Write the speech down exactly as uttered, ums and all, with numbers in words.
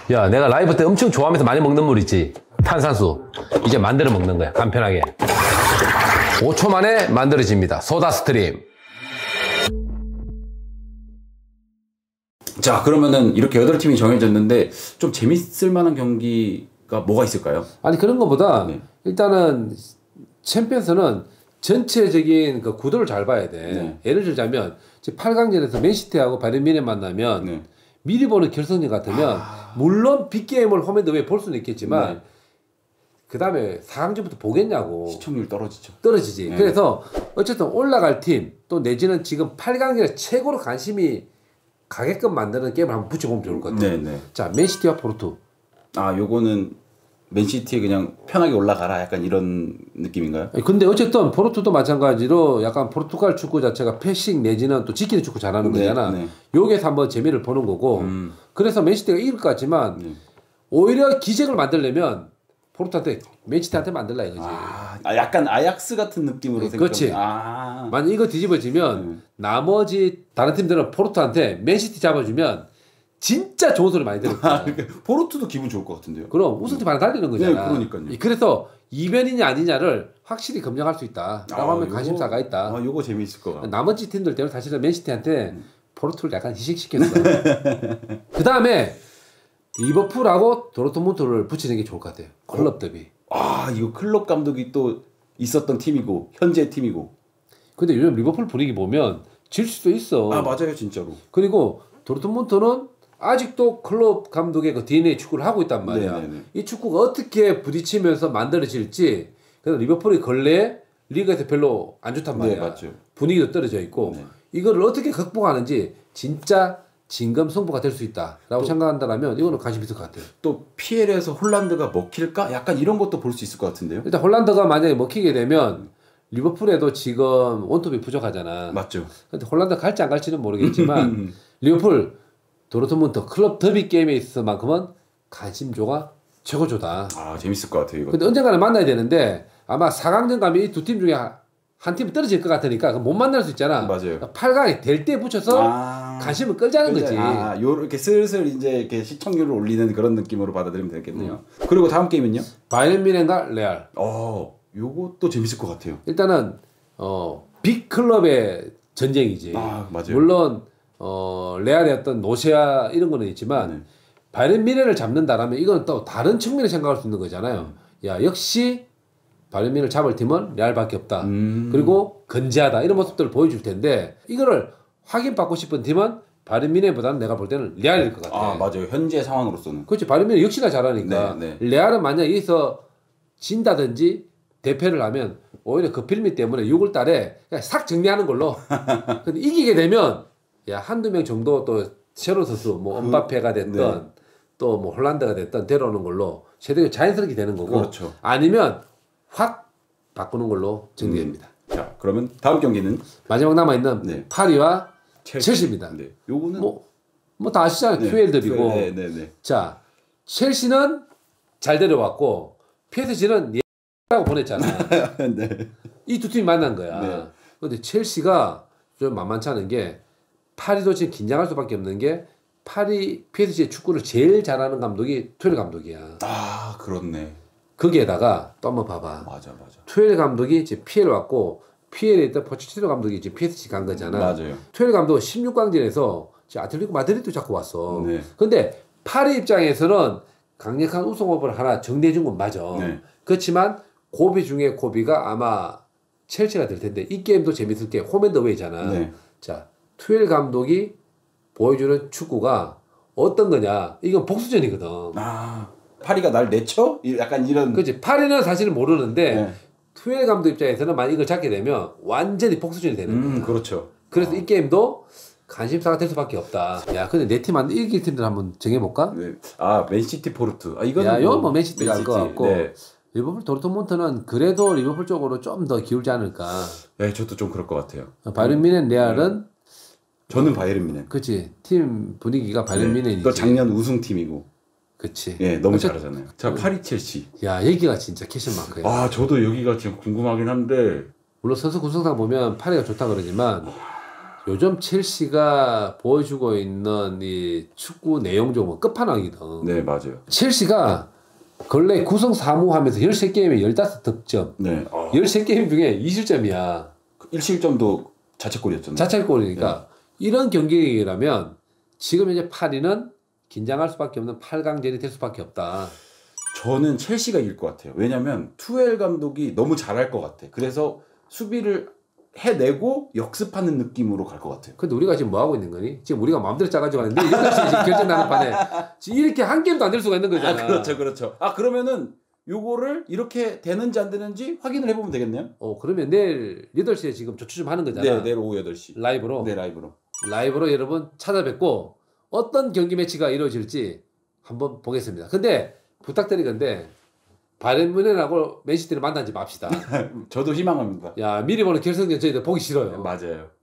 야, 내가 라이브 때 엄청 좋아하면서 많이 먹는 물 있지? 탄산수. 이제 만들어 먹는 거야, 간편하게. 오 초 만에 만들어집니다. 소다스트림. 자, 그러면은 이렇게 여덟 팀이 정해졌는데 좀 재밌을 만한 경기가 뭐가 있을까요? 아니, 그런 것보다 네. 일단은 챔피언스는 전체적인 그 구도를 잘 봐야 돼. 네. 예를 들자면 팔 강전에서 맨시티하고 바이에른 뮌헨 만나면 네. 미리 보는 결승전 같으면 아... 물론 빅게임을 홈앤더웨이 볼 수는 있겠지만 네. 그 다음에 사 강전부터 보겠냐고. 시청률 떨어지죠. 떨어지지. 네. 그래서 어쨌든 올라갈 팀 또 내지는 지금 팔 강전에 최고로 관심이 가게끔 만드는 게임을 한번 붙여보면 좋을 것 같아요. 네, 네. 자, 맨시티와 포르투. 아, 요거는 맨시티에 그냥 편하게 올라가라 약간 이런 느낌인가요? 근데 어쨌든 포르투도 마찬가지로 약간 포르투갈 축구 자체가 패싱 내지는 또 지키는 축구 잘하는 네, 거잖아. 네. 여기에서 한번 재미를 보는 거고. 음. 그래서 맨시티가 이길 것 같지만 네. 오히려 기적을 만들려면 포르투한테 맨시티한테 만들라 이거지. 아, 아, 약간 아약스 같은 느낌으로 생각. 그렇지. 아. 만약 이거 뒤집어지면 음. 나머지 다른 팀들은 포르투한테 맨시티 잡아주면 진짜 좋은 소리 많이 들을 거야. 아, 그러니까 포르투도 기분 좋을 것 같은데요. 그럼 우승팀 하나 달리는 거잖아. 네, 그러니까요. 그래서 이변이냐 아니냐를 확실히 검증할 수 있다. 라고 아, 하면 요거, 관심사가 있다. 아, 요거 재미있을 것 같아. 나머지 팀들 때문에 사실은 맨시티한테 음. 포르투를 약간 희생시켰어. 그 다음에 리버풀하고 도르트문트를 붙이는 게 좋을 것 같아요. 클럽 더비. 아, 이거 클럽 감독이 또 있었던 팀이고 현재 팀이고. 근데 요즘 리버풀 분위기 보면 질 수도 있어. 아, 맞아요, 진짜로. 그리고 도르트문트는 아직도 클럽 감독의 그 디엔에이 축구를 하고 있단 말이야. 네네네. 이 축구가 어떻게 부딪히면서 만들어질지. 그래서 리버풀이 근래 리그에서 별로 안 좋단 말이야. 네, 맞죠. 분위기도 떨어져 있고. 네. 이거를 어떻게 극복하는지 진짜 진검승부가 될 수 있다라고 생각한다면 이거는 관심 있을 것 같아요. 또 피엘에서 홀란드가 먹힐까? 약간 이런 것도 볼 수 있을 것 같은데요. 일단 홀란드가 만약에 먹히게 되면 리버풀에도 지금 원톱이 부족하잖아. 맞죠. 근데 홀란드 갈지 안 갈지는 모르겠지만 리버풀 도르트문트 클럽 더비 게임에 있어서만큼은 관심조가 최고조다. 아, 재밌을 것 같아요. 이거. 근데 언젠가는 만나야 되는데 아마 사 강전 가면 이 두 팀 중에 한 팀 떨어질 것 같으니까 못 만날 수 있잖아. 맞아요. 팔 강이 될 때 붙여서 아, 관심을 끌자는 끌자, 거지. 아, 요렇게 슬슬 이제 이렇게 시청률을 올리는 그런 느낌으로 받아들이면 되겠네요. 음. 그리고 다음 게임은요? 바이에른 뮌헨과 레알. 어, 요것도 재밌을 것 같아요. 일단은 어, 빅 클럽의 전쟁이지. 아, 맞아요. 물론 어, 레알의 어떤 노세아 이런 거는 있지만 네. 바이에른 뮌헨을 잡는다라면 이건 또 다른 측면에 생각할 수 있는 거잖아요. 음. 야, 역시 바이에른 뮌헨을 잡을 팀은 레알밖에 없다. 음. 그리고 건재하다. 이런 모습들을 보여줄 텐데 이거를 확인받고 싶은 팀은 바이에른 뮌헨보다는 내가 볼 때는 레알일 것 같아. 아, 맞아요. 현재 상황으로서는. 그렇지. 바이에른 뮌헨 역시나 잘하니까. 네, 네. 레알은 만약 여기서 진다든지 대패를 하면 오히려 그 필미 때문에 유월 달에 그냥 싹 정리하는 걸로. 근데 이기게 되면 야, 한두 명 정도 또 새로운 선수 뭐 엄바페가 됐던 네. 또 뭐 홀란드가 됐던 데려오는 걸로 세대가 자연스럽게 되는 거고. 그렇죠. 아니면 확 바꾸는 걸로 정리됩니다. 음. 자, 그러면 다음 경기는 마지막 남아 있는 네. 파리와 첼시. 첼시입니다. 네. 요거는 뭐 뭐 다 아시잖아요. 네. 큐엘 더비고. 네, 네, 네. 자, 첼시는 잘 데려왔고 피에스지는 예라고 보냈잖아. 네. 이 두 팀이 만난 거야. 네. 근데 첼시가 좀 만만치 않은 게 파리도 지금 긴장할 수밖에 없는 게 파리 피에스지의 축구를 제일 잘하는 감독이 투엘 감독이야. 아, 그렇네. 거기에다가 또 한번 봐봐. 맞아, 맞아. 투엘 감독이 이제 피엘 왔고 피엘에 있던 포체티노 감독이 이제 피에스지 간 거잖아. 맞아요. 투엘 감독 십육 강전에서 아틀레티코 마드리드도 자꾸 왔어. 네. 근데 파리 입장에서는 강력한 우승 후보를 하나 정리해 준 건 맞아. 네. 그렇지만 고비 중에 고비가 아마 첼시가 될 텐데 이 게임도 재밌을 게 홈앤더웨이잖아. 네. 자, 투엘 감독이 보여주는 축구가 어떤 거냐? 이건 복수전이거든. 아, 파리가 날 내쳐? 약간 이런. 그렇지. 파리는 사실은 모르는데 네. 투엘 감독 입장에서는 만약 이걸 잡게 되면 완전히 복수전이 되는 거야. 음, 그렇죠. 그래서 어. 이 게임도 관심사가 될 수밖에 없다. 야, 근데 내 팀 안 이길 팀들 한번 정해볼까? 네. 아, 맨시티 포르투. 아, 이거는 야, 뭐, 이건 뭐 맨시티가 알 것 같고. 네. 리버풀 도르트문트는 그래도 리버풀 쪽으로 좀 더 기울지 않을까. 네, 저도 좀 그럴 것 같아요. 바이에른 뮌헨 레알은 네. 저는 바이에른 뮌헨. 그렇지. 팀 분위기가 바이에른 네. 뮌헨이지. 또 작년 우승팀이고. 그렇지. 예, 너무 어째... 잘하잖아요. 자, 파리 첼시. 야, 여기가 진짜 캐션마크야. 아, 저도 여기가 지금 궁금하긴 한데 물론 선수 구성상 보면 파리가 좋다 그러지만 요즘 첼시가 보여주고 있는 이 축구 내용 좀 끝판왕이거든. 네, 맞아요. 첼시가 근래 구성 사무하면서 열세 게임에 열다섯 득점. 네. 어. 열세 게임 중에 이 실점이야. 일 실점도 자책골이었잖아요. 자책골이니까 네. 이런 경기라면 지금 이제 파리는 긴장할 수밖에 없는 팔 강전이 될 수밖에 없다. 저는 첼시가 이길 것 같아요. 왜냐면 투엘 감독이 너무 잘할 것 같아. 그래서 수비를 해내고 역습하는 느낌으로 갈 것 같아요. 근데 우리가 지금 뭐 하고 있는 거니? 지금 우리가 마음대로 짜가지고 하는데 이렇게 지금 결정나는 판에 이렇게 한 게임도 안 될 수가 있는 거잖아. 아, 그렇죠, 그렇죠. 아 그러면은 요거를 이렇게 되는지 안 되는지 확인을 해보면 되겠네요. 어 그러면 내일 여덟 시에 지금 조추 좀 하는 거잖아. 네, 내일 오후 여덟 시. 라이브로. 네, 라이브로. 라이브로 여러분 찾아뵙고 어떤 경기 매치가 이루어질지 한번 보겠습니다. 근데 부탁드리건데 바이에른 뮌헨하고 맨시티를 만나지 맙시다. 저도 희망합니다. 야 미리 보는 결승전 저희들 보기 싫어요. 맞아요.